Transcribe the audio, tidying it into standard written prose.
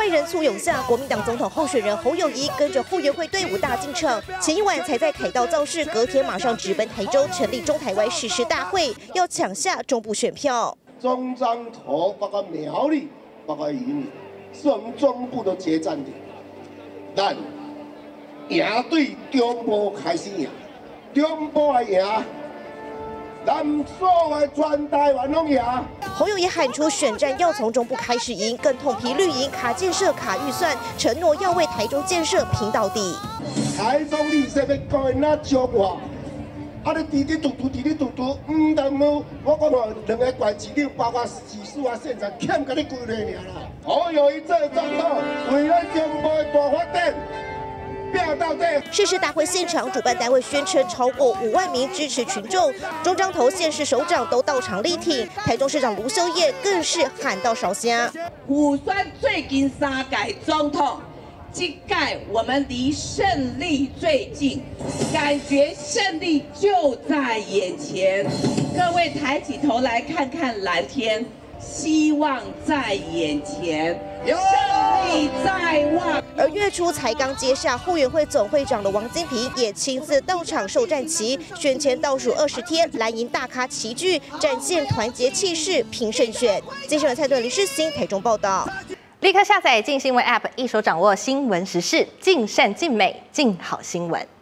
人簇拥下，国民党总统候选人侯友宜跟着后援会队伍大进场。前一晚才在凯道造势，隔天马上直奔台州成立中台湾誓师大会，要抢下中部选票。 中彰投包括苗栗，包括云林，是我们中部的决战点。但赢对中部开始赢，中部的赢。 咱所有全台湾拢赢。 侯友宜喊出选战要从中部开始赢，更痛批绿营卡建设、卡预算，承诺要为台中建设拼到底。 台中绿色要讲的那少我，你滴嘟嘟，但我讲哦，2个县市长包括市市啊、县长欠甲你几个尔啦。侯友宜做总统，为了中部的大发展。 誓师大会现场，主办单位宣称超过5万名支持群众，中彰投县市首长都到场力挺，台中市长卢秀燕更是喊到烧香。 武选最近3届总统，这届我们离胜利最近，感觉胜利就在眼前。各位抬起头来看看蓝天，希望在眼前。 胜利在望。 而月初才刚接下后援会总会长的王金平也亲自到场授战旗，选前倒数20天，蓝营大咖齐聚，展现团结气势，拼胜选。记者蔡顿、林世新台中报道。 立刻下载镜新闻 App， 一手掌握新闻时事，尽善尽美，尽好新闻。